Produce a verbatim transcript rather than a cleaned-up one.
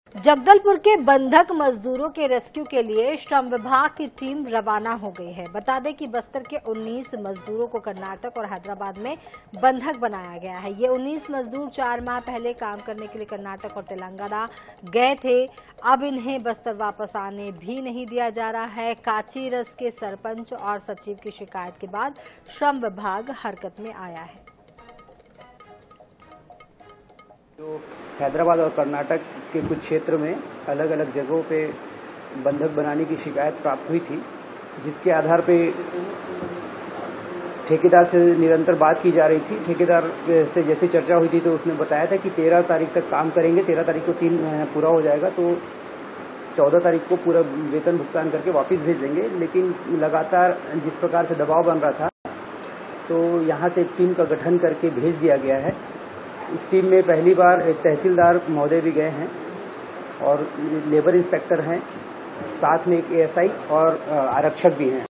जगदलपुर के बंधक मजदूरों के रेस्क्यू के लिए श्रम विभाग की टीम रवाना हो गई है। बता दें कि बस्तर के उन्नीस मजदूरों को कर्नाटक और हैदराबाद में बंधक बनाया गया है। ये उन्नीस मजदूर चार माह पहले काम करने के लिए कर्नाटक और तेलंगाना गए थे। अब इन्हें बस्तर वापस आने भी नहीं दिया जा रहा है। काचीरस के सरपंच और सचिव की शिकायत के बाद श्रम विभाग हरकत में आया है। जो हैदराबाद और कर्नाटक के कुछ क्षेत्र में अलग अलग जगहों पे बंधक बनाने की शिकायत प्राप्त हुई थी, जिसके आधार पे ठेकेदार से निरंतर बात की जा रही थी। ठेकेदार से जैसे चर्चा हुई थी तो उसने बताया था कि तेरह तारीख तक काम करेंगे, तेरह तारीख को तीन पूरा हो जाएगा तो चौदह तारीख को पूरा वेतन भुगतान करके वापस भेज देंगे। लेकिन लगातार जिस प्रकार से दबाव बन रहा था तो यहाँ से एक टीम का गठन करके भेज दिया गया है। इस टीम में पहली बार एक तहसीलदार महोदय भी गए हैं और लेबर इंस्पेक्टर हैं, साथ में एक एएसआई और आरक्षक भी हैं।